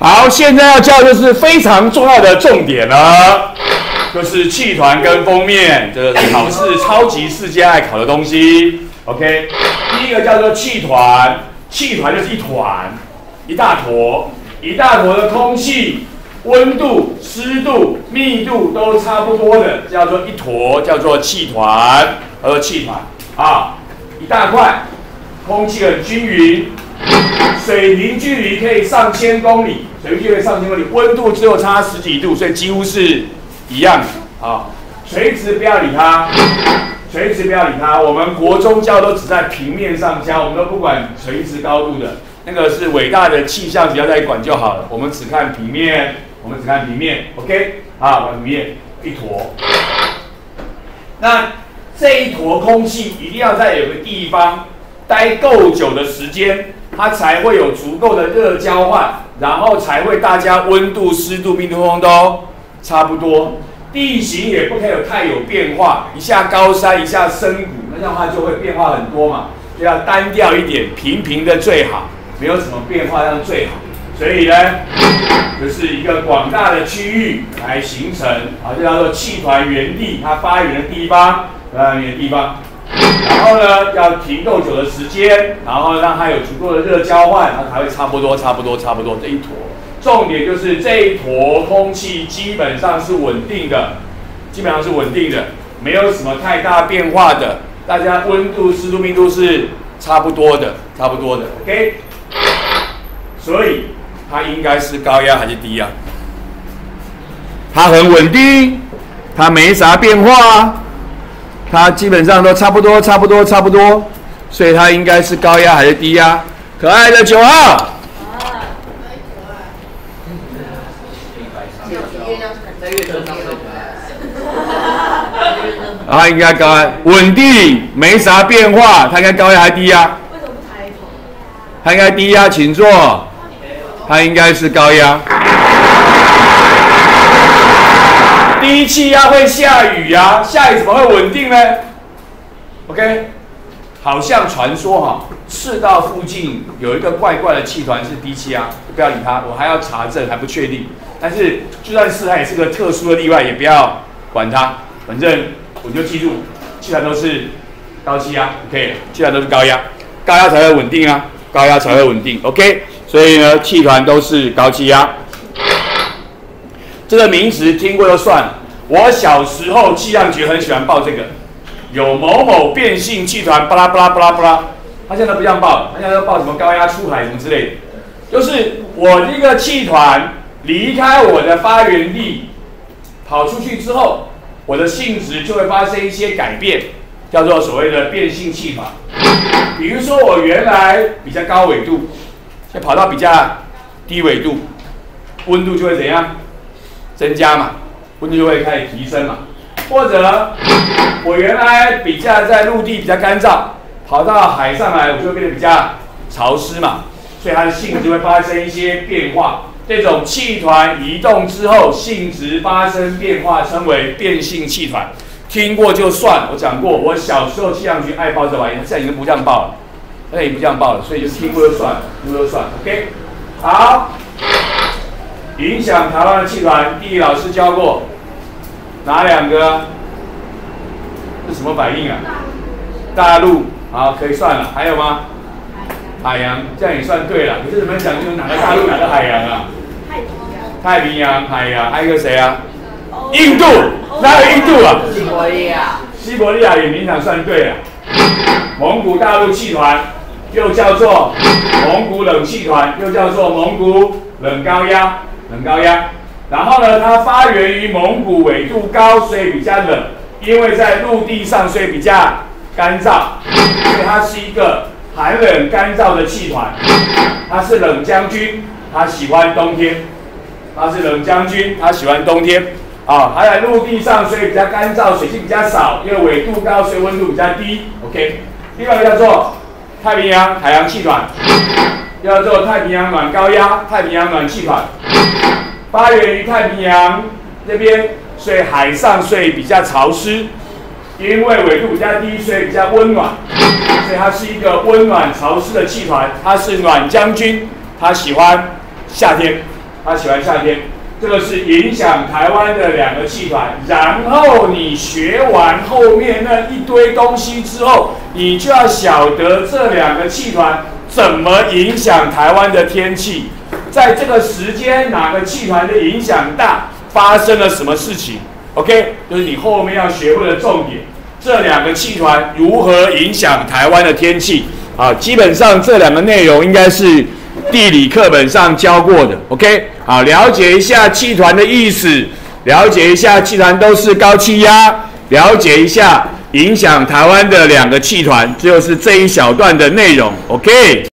好，现在要教的就是非常重要的重点了，就是气团跟封面，这个是考试超级世界爱考的东西。OK， 第一个叫做气团，气团就是一团，一大坨，一大坨的空气，温度、湿度、密度都差不多的，叫做一坨，叫做气团，叫做气团啊，一大块，空气很均匀。水平距离可以上千公里，水平距离上千公里，温度只有差10几度，所以几乎是一样的啊。垂直不要理它，垂直不要理它。我们国中教都只在平面上教，我们都不管垂直高度的，那个是伟大的气象，只要在管就好了。我们只看平面，我们只看平面 ，OK？ 好，平面一坨。那这一坨空气一定要在有个地方待够久的时间。它才会有足够的热交换，然后才会大家温度、湿度、密度都差不多。地形也不可以太有变化，一下高山，一下深谷，那这样的话就会变化很多嘛。就要单调一点，平平的最好，没有什么变化这样最好。所以呢，就是一个广大的区域来形成，啊，就叫做气团原地，它发源的地方，然后呢，要停够久的时间，然后让它有足够的热交换，它才会差不多这一坨。重点就是这一坨空气基本上是稳定的，没有什么太大变化的，大家温度、湿度、密度是差不多的 ，OK。所以它应该是高压还是低压？它很稳定，它没啥变化。它基本上都差不多，所以它应该是高压还是低压？可爱的9号，它应该高压，稳定，没啥变化，它应该高压还是低压？为什么不抬头？它应该低压，请坐。它应该是高压。低气压会下雨啊，下雨怎么会稳定呢 ？OK， 好像传说哈，赤道附近有一个怪怪的气团是低气压，不要理它，我还要查证，还不确定。但是就算是它也是个特殊的例外，也不要管它，反正我就记住，气团都是高气压 ，OK， 气团都是高压，高压才会稳定啊，高压才会稳定 ，OK， 所以呢，气团都是高气压。这个名词听过就算了。我小时候气象局很喜欢报这个，有某某变性气团，巴拉巴拉巴拉巴拉。他现在不这样报，他现在要报什么高压出海什么之类的。就是我这个气团离开我的发源地，跑出去之后，我的性质就会发生一些改变，叫做所谓的变性气团。比如说我原来比较高纬度，现在跑到比较低纬度，温度就会怎样？增加嘛，温度就会开始提升嘛。或者我原来比较在陆地比较干燥，跑到海上来，我就会变得比较潮湿嘛，所以它的性质会发生一些变化。这种气团移动之后，性质发生变化，称为变性气团。听过就算，我讲过，我小时候气象局爱报这玩意，现在已经不这样报了，所以就听过就算了，OK， 好。影响台湾的气团，地理老师教过，哪2个？是什么反应啊？大陆，好，可以算了。还有吗？海洋，这样也算对了。可是怎么讲，就是哪个大陆，哪个海洋啊？太平洋、海洋，还有一个谁啊？印度，哪有印度啊？西伯利亚也勉强算对了。蒙古大陆气团，又叫做蒙古冷气团，又叫做蒙古冷高压。然后呢，它发源于蒙古，纬度高，所以比较冷，因为在陆地上，所以比较干燥，所以它是一个寒冷干燥的气团。它是冷将军，它喜欢冬天。它它在陆地上，所以比较干燥，水汽比较少，因为纬度高，所以温度比较低。OK， 另外一个叫做太平洋海洋气团。叫做太平洋暖高压、太平洋暖气团，发源于太平洋那边，所以海上所以比较潮湿，因为纬度比较低，所以比较温暖，所以它是一个温暖潮湿的气团。它是暖将军，它喜欢夏天， 他喜欢夏天。这个是影响台湾的2个气团。然后你学完后面那一堆东西之后，你就要晓得这2个气团怎么影响台湾的天气，在这个时间哪个气团的影响大，发生了什么事情 ？OK， 就是你后面要学会的重点。这2个气团如何影响台湾的天气？啊，基本上这2个内容应该是地理课本上教过的 ，OK， 好，了解一下气团的意思，了解一下气团都是高气压，了解一下影响台湾的2个气团，这就是这一小段的内容 ，OK。